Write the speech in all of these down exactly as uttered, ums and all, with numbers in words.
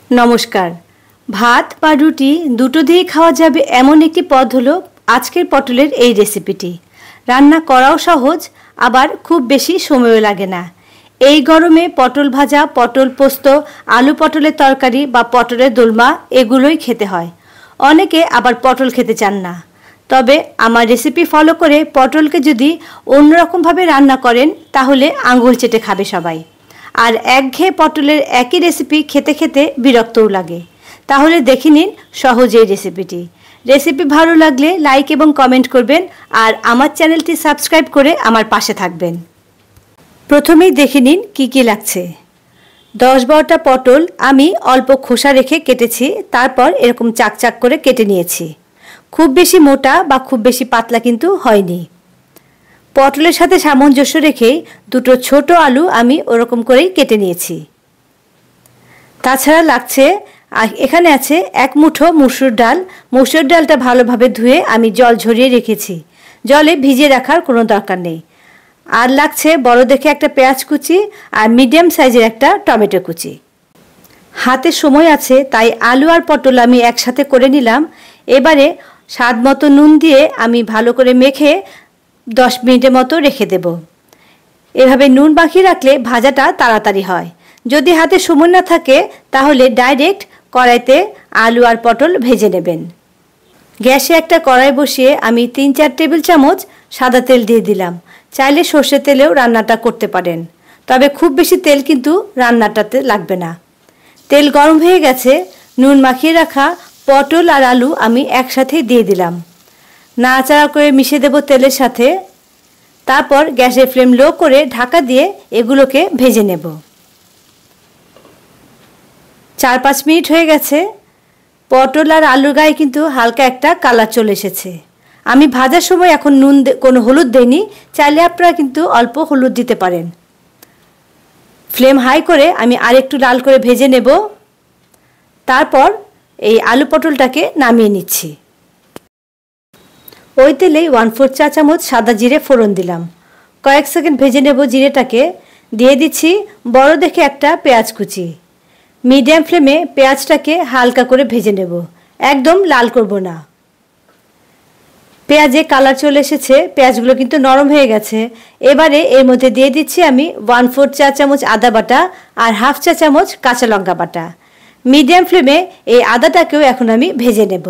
नमस्कार। भात बा रुटी दुटो दिए खाওয়া যাবে এমন একটি পদ হলো আজকের পটলের এই রেসিপিটি। রান্না করাও সহজ, আবার খুব বেশি সময়ও লাগে না। এই গরমে পটল ভাজা, পটল পোস্ত, আলু পটলের তরকারি বা পটলের দোলমা এগুলোই খেতে হয়। অনেকে আবার পটল খেতে চান না, তবে আমার রেসিপি ফলো করে পটলকে যদি অন্যরকমভাবে রান্না করেন তাহলে আঙুল চেটে খাবে সবাই। আর একঘেয়ে পটলের একই রেসিপি খেতে খেতে বিরক্তও লাগে। তাহলে দেখে নিন সহজ এই রেসিপিটি। রেসিপি ভালো লাগলে লাইক এবং কমেন্ট করবেন, আর আমার চ্যানেলটি সাবস্ক্রাইব করে আমার পাশে থাকবেন। প্রথমেই দেখে নিন কি কি লাগছে। দশ বারোটা পটল আমি অল্প খোসা রেখে কেটেছি, তারপর এরকম চাক চাক করে কেটে নিয়েছি। খুব বেশি মোটা বা খুব বেশি পাতলা কিন্তু হয়নি। পটলের সাথে সামঞ্জস্য রেখেই দুটো ছোট আলু আমি ওরকম করেই কেটে নিয়েছি। তাছাড়া লাগছে, এখানে আছে এক মুঠো মুসুর ডাল। মুসুর ডালটা ভালোভাবে ধুয়ে আমি জল ঝরিয়ে রেখেছি, জলে ভিজিয়ে রাখার কোনো দরকার নেই। আর লাগছে বড় দেখে একটা পেঁয়াজ কুচি আর মিডিয়াম সাইজের একটা টমেটো কুচি। হাতে সময় আছে তাই আলু আর পটল আমি একসাথে করে নিলাম। এবারে স্বাদ মতো নুন দিয়ে আমি ভালো করে মেখে দশ মিনিটের মতো রেখে দেব। এভাবে নুন মাখিয়ে রাখলে ভাজাটা তাড়াতাড়ি হয়। যদি হাতে সময় না থাকে তাহলে ডাইরেক্ট কড়াইতে আলু আর পটল ভেজে নেবেন। গ্যাসে একটা কড়াই বসিয়ে আমি তিন চার টেবিল চামচ সাদা তেল দিয়ে দিলাম। চাইলে সর্ষের তেলেও রান্নাটা করতে পারেন, তবে খুব বেশি তেল কিন্তু রান্নাটাতে লাগবে না। তেল গরম হয়ে গেছে, নুন মাখিয়ে রাখা পটল আর আলু আমি একসাথে দিয়ে দিলাম। নাড়াচাড়া করে মিশিয়ে দেব তেলের সাথে। তারপর গ্যাসের ফ্লেম লো করে ঢাকা দিয়ে এগুলোকে ভেজে নেব। চার পাঁচ মিনিট হয়ে গেছে। পটল আর আলুর গায়ে কিন্তু হালকা একটা কালার চলে এসেছে। আমি ভাজার সময় এখন নুন কোনো হলুদ দেইনি, চাইলে আপনারা কিন্তু অল্প হলুদ দিতে পারেন। ফ্লেম হাই করে আমি আরেকটু লাল করে ভেজে নেব। তারপর এই আলু পটলটাকে নামিয়ে নিচ্ছি। ওই তেলেই ওয়ান ফোর চা চামচ সাদা জিরে ফোড়ন দিলাম। কয়েক সেকেন্ড ভেজে নেব জিরেটাকে। দিয়ে দিচ্ছি বড় দেখে একটা পেঁয়াজ কুচি। মিডিয়াম ফ্লেমে পেঁয়াজটাকে হালকা করে ভেজে নেব, একদম লাল করব না। পেঁয়াজে কালার চলে এসেছে, পেঁয়াজগুলো কিন্তু নরম হয়ে গেছে। এবারে এর মধ্যে দিয়ে দিচ্ছি আমি ওয়ান ফোর চা চামচ আদা বাটা আর হাফ চা চামচ কাঁচা লঙ্কা বাটা। মিডিয়াম ফ্লেমে এই আদাটাকেও এখন আমি ভেজে নেব।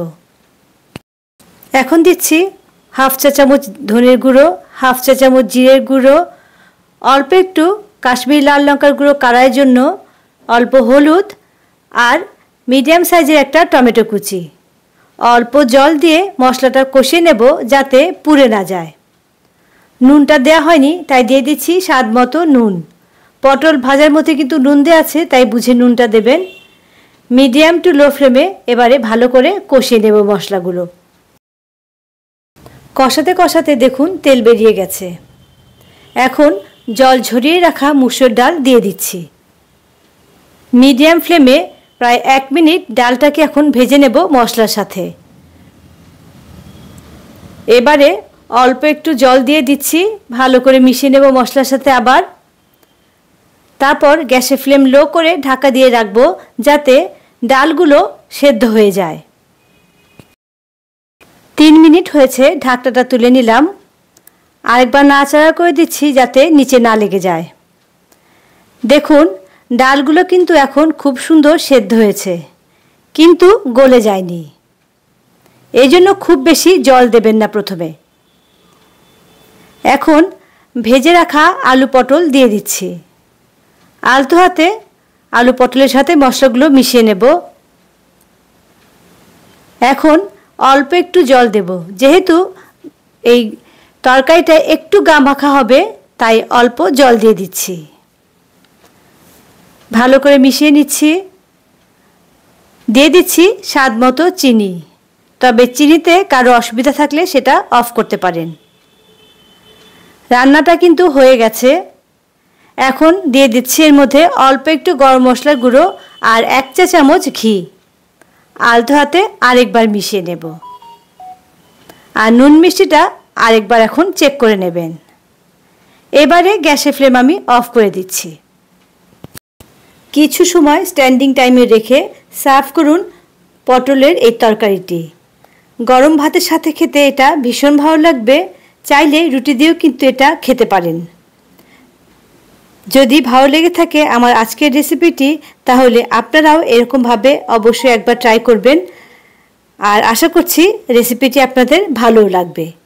এখন দিচ্ছি হাফ চা চামচ ধনের গুঁড়ো, হাফ চা চামচ জিরের গুঁড়ো, অল্প একটু কাশ্মীরি লাল লঙ্কার গুঁড়ো কারার জন্য, অল্প হলুদ আর মিডিয়াম সাইজের একটা টমেটো কুচি। অল্প জল দিয়ে মশলাটা কষিয়ে নেব যাতে পুড়ে না যায়। নুনটা দেওয়া হয়নি তাই দিয়ে দিচ্ছি স্বাদ মতো নুন। পটল ভাজার মধ্যে কিন্তু নুন দেওয়া আছে, তাই বুঝে নুনটা দেবেন। মিডিয়াম টু লো ফ্লেমে এবারে ভালো করে কষিয়ে নেব মশলাগুলো। কষাতে কষাতে দেখুন তেল বেরিয়ে গেছে। এখন জল ঝরিয়ে রাখা মুসুর ডাল দিয়ে দিচ্ছি। মিডিয়াম ফ্লেমে প্রায় এক মিনিট ডালটাকে এখন ভেজে নেব মশলার সাথে। এবারে অল্প একটু জল দিয়ে দিচ্ছি, ভালো করে মিশিয়ে নেব মশলার সাথে আবার। তারপর গ্যাসের ফ্লেম লো করে ঢাকা দিয়ে রাখবো যাতে ডালগুলো সেদ্ধ হয়ে যায়। তিন মিনিট হয়েছে, ঢাকনাটা তুলে নিলাম। আরেকবার নাড়াচাড়া করে দিচ্ছি যাতে নিচে না লেগে যায়। দেখুন ডালগুলো কিন্তু এখন খুব সুন্দর সেদ্ধ হয়েছে, কিন্তু গলে যায়নি। এই জন্য খুব বেশি জল দেবেন না প্রথমে। এখন ভেজে রাখা আলু পটল দিয়ে দিচ্ছি। আলতো হাতে আলু পটলের সাথে মশলাগুলো মিশিয়ে নেব। এখন অল্প একটু জল দেব, যেহেতু এই তরকারিটা একটু গা মাখা হবে তাই অল্প জল দিয়ে দিচ্ছি। ভালো করে মিশিয়ে নিচ্ছি। দিয়ে দিচ্ছি স্বাদ মতো চিনি, তবে চিনিতে কারো অসুবিধা থাকলে সেটা অফ করতে পারেন। রান্নাটা কিন্তু হয়ে গেছে। এখন দিয়ে দিচ্ছি এর মধ্যে অল্প একটু গরম মশলার গুঁড়ো আর এক চা চামচ ঘি। আলতো হাতে আরেকবার মিশিয়ে নেব। আর নুন মিষ্টিটা আরেকবার এখন চেক করে নেবেন। এবারে গ্যাসের ফ্লেম আমি অফ করে দিচ্ছি। কিছু সময় স্ট্যান্ডিং টাইমে রেখে সার্ভ করুন পটলের এই তরকারিটি। গরম ভাতের সাথে খেতে এটা ভীষণ ভালো লাগবে, চাইলে রুটি দিয়েও কিন্তু এটা খেতে পারেন। যদি ভালো লেগে থাকে আমার আজকের রেসিপিটি, তাহলে আপনারাও এরকমভাবে অবশ্যই একবার ট্রাই করবেন, আর আশা করছি রেসিপিটি আপনাদের ভালোও লাগবে।